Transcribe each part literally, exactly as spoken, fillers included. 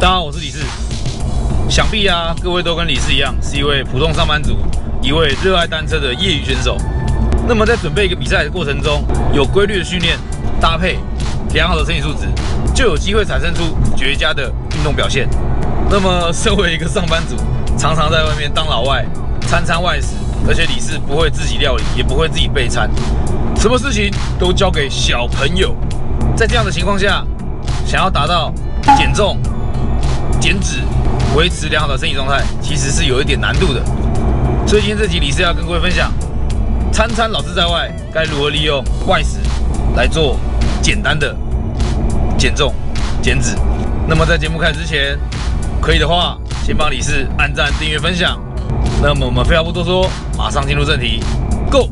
大家好，我是李士。想必啊，各位都跟李士一样，是一位普通上班族，一位热爱单车的业余选手。那么在准备一个比赛的过程中，有规律的训练搭配良好的身体素质，就有机会产生出绝佳的运动表现。那么，身为一个上班族，常常在外面当老外，餐餐外食，而且李士不会自己料理，也不会自己备餐，什么事情都交给小朋友。在这样的情况下，想要达到减重、减脂、维持良好的身体状态，其实是有一点难度的。所以今天这集李士要跟各位分享，餐餐老是在外，该如何利用外食来做简单的减重、减脂。那么在节目开始之前，可以的话，先帮李士按赞、订阅、分享。那么我们废话不多说，马上进入正题 ，Go！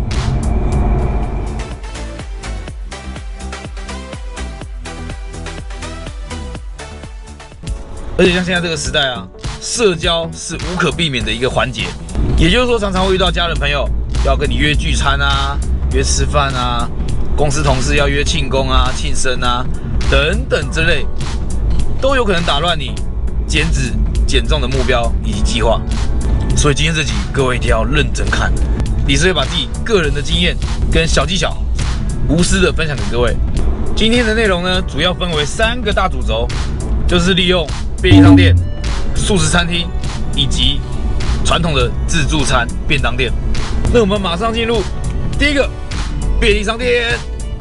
而且像现在这个时代啊，社交是无可避免的一个环节。也就是说，常常会遇到家人朋友要跟你约聚餐啊、约吃饭啊，公司同事要约庆功啊、庆生啊等等之类，都有可能打乱你减脂减重的目标以及计划。所以今天这集各位一定要认真看，李士会把自己个人的经验跟小技巧无私的分享给各位。今天的内容呢，主要分为三个大主轴，就是利用便利商店、素食餐厅以及传统的自助餐便当店。那我们马上进入第一个便利商店。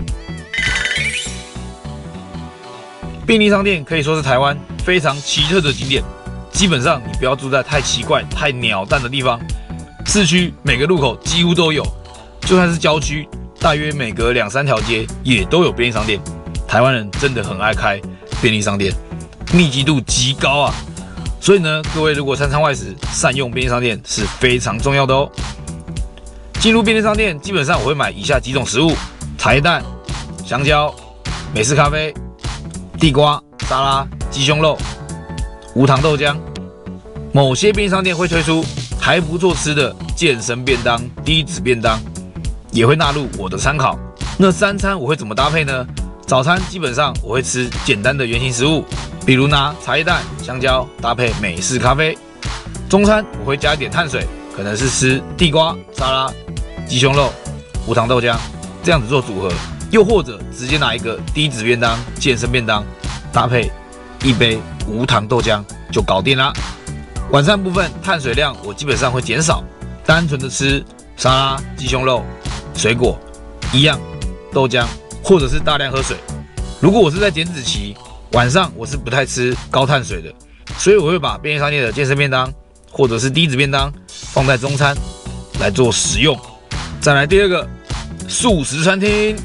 便利商店可以说是台湾非常奇特的景点。基本上你不要住在太奇怪、太鸟蛋的地方，市区每个路口几乎都有，就算是郊区，大约每隔两三条街也都有便利商店。台湾人真的很爱开便利商店，密集度极高啊！所以呢，各位如果餐餐外食，善用便利商店是非常重要的哦。进入便利商店，基本上我会买以下几种食物：茶叶蛋、香蕉、美式咖啡、地瓜、沙拉、鸡胸肉、无糖豆浆。某些便利商店会推出还不错吃的健身便当、低脂便当，也会纳入我的参考。那三餐我会怎么搭配呢？早餐基本上我会吃简单的原型食物，比如拿茶叶蛋、香蕉搭配美式咖啡。中餐我会加一点碳水，可能是吃地瓜、沙拉、鸡胸肉、无糖豆浆，这样子做组合。又或者直接拿一个低脂便当、健身便当搭配一杯无糖豆浆就搞定啦。晚餐部分碳水量我基本上会减少，单纯的吃沙拉、鸡胸肉、水果一样，豆浆或者是大量喝水。如果我是在减脂期，晚上我是不太吃高碳水的，所以我会把便利商店的健身便当或者是低脂便当放在中餐来做食用。再来第二个，素食餐厅。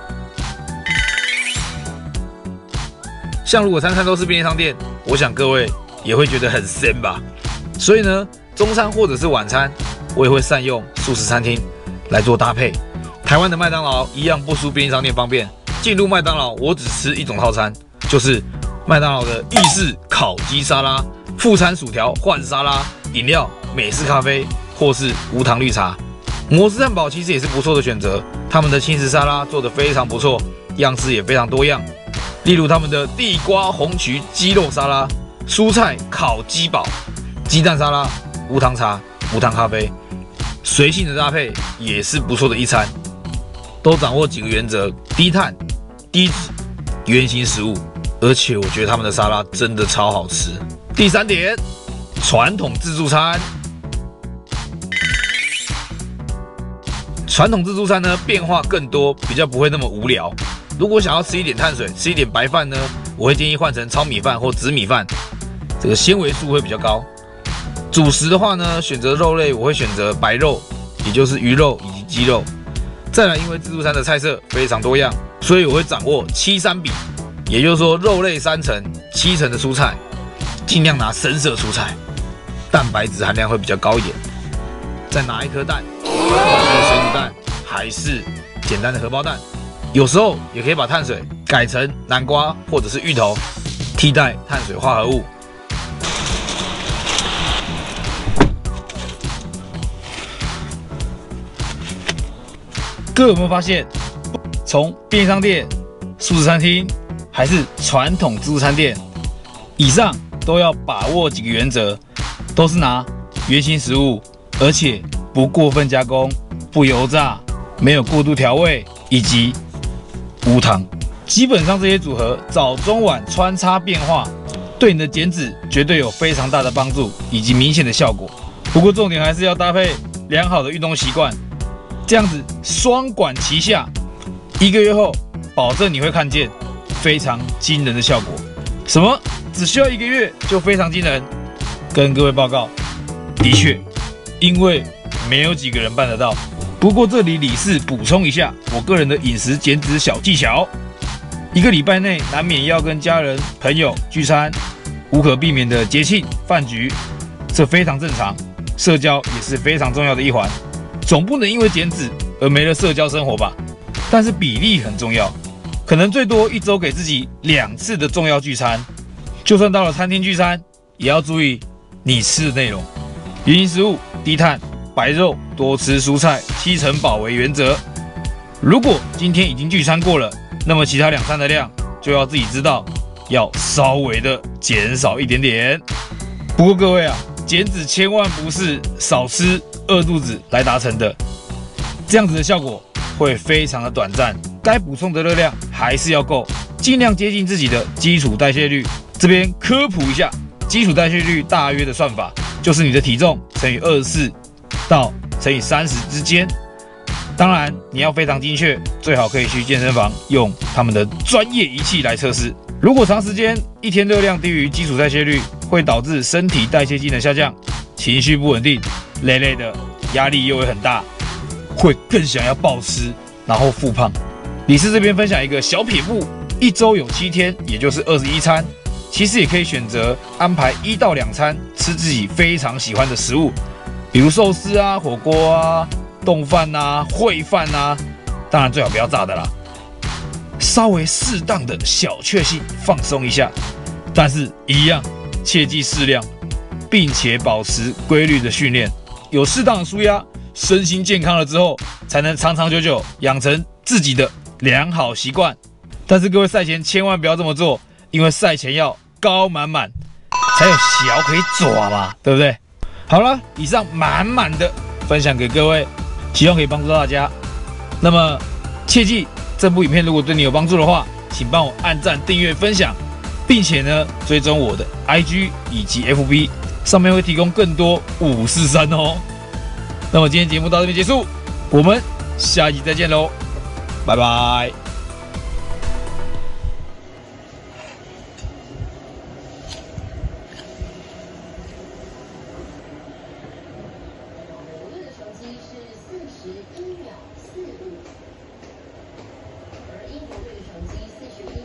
像如果餐餐都是便利商店，我想各位也会觉得很咸吧。所以呢，中餐或者是晚餐，我也会善用素食餐厅来做搭配。台湾的麦当劳一样不输便利商店方便。进入麦当劳，我只吃一种套餐，就是麦当劳的意式烤鸡沙拉，副餐薯条换沙拉，饮料美式咖啡或是无糖绿茶。摩斯汉堡其实也是不错的选择，他们的轻食沙拉做得非常不错，样式也非常多样。例如他们的地瓜红曲鸡肉沙拉、蔬菜烤鸡堡、鸡蛋沙拉、无糖茶、无糖咖啡，随性的搭配也是不错的一餐。都掌握几个原则：低碳、低脂、原型食物，而且我觉得他们的沙拉真的超好吃。第三点，传统自助餐。传统自助餐呢，变化更多，比较不会那么无聊。如果想要吃一点碳水，吃一点白饭呢，我会建议换成糙米饭或紫米饭，这个纤维素会比较高。主食的话呢，选择肉类我会选择白肉，也就是鱼肉以及鸡肉。再来，因为自助餐的菜色非常多样，所以我会掌握七三比，也就是说肉类三成，七成的蔬菜，尽量拿深色蔬菜，蛋白质含量会比较高一点。再拿一颗蛋，是水煮蛋还是简单的荷包蛋？有时候也可以把碳水改成南瓜或者是芋头，替代碳水化合物。各位有没有发现，从便利商店、素食餐厅还是传统自助餐店， 以上都要把握几个原则，都是拿原型食物，而且不过分加工、不油炸、没有过度调味以及无糖。基本上这些组合早中晚穿插变化，对你的减脂绝对有非常大的帮助以及明显的效果。不过重点还是要搭配良好的运动习惯，这样子双管齐下，一个月后保证你会看见非常惊人的效果。什么？只需要一个月就非常惊人？跟各位报告，的确，因为没有几个人办得到。不过这里理事补充一下，我个人的饮食减脂小技巧：一个礼拜内难免要跟家人、朋友聚餐，无可避免的节庆、饭局，这非常正常。社交也是非常重要的一环，总不能因为减脂而没了社交生活吧？但是比例很重要，可能最多一周给自己两次的重要聚餐。就算到了餐厅聚餐，也要注意你吃的内容。原型食物、低碳、白肉，多吃蔬菜，七成饱为原则。如果今天已经聚餐过了，那么其他两餐的量就要自己知道，要稍微的减少一点点。不过各位啊，减脂千万不是少吃饿肚子来达成的，这样子的效果会非常的短暂，该补充的热量还是要够，尽量接近自己的基础代谢率。这边科普一下，基础代谢率大约的算法就是你的体重乘以二十四到乘以三十之间。当然你要非常精确，最好可以去健身房用他们的专业仪器来测试。如果长时间一天热量低于基础代谢率，会导致身体代谢机能下降，情绪不稳定，累累的，压力又会很大，会更想要暴吃，然后复胖。理事这边分享一个小撇步，一周有七天，也就是二十一餐，其实也可以选择安排一到两餐吃自己非常喜欢的食物，比如寿司啊、火锅啊、冻饭啊、烩饭啊，当然最好不要炸的啦。稍微适当的小确幸，放松一下，但是一样切记适量，并且保持规律的训练，有适当的舒压，身心健康了之后，才能长长久久养成自己的良好习惯。但是各位赛前千万不要这么做，因为赛前要高满满，才有小可以抓嘛，对不对？好了，以上满满的分享给各位，希望可以帮助到大家。那么切记，这部影片如果对你有帮助的话，请帮我按赞、订阅、分享，并且呢追踪我的 I G 以及 F B， 上面会提供更多五四三哦。那么今天节目到这边结束，我们下一集再见喽，拜拜。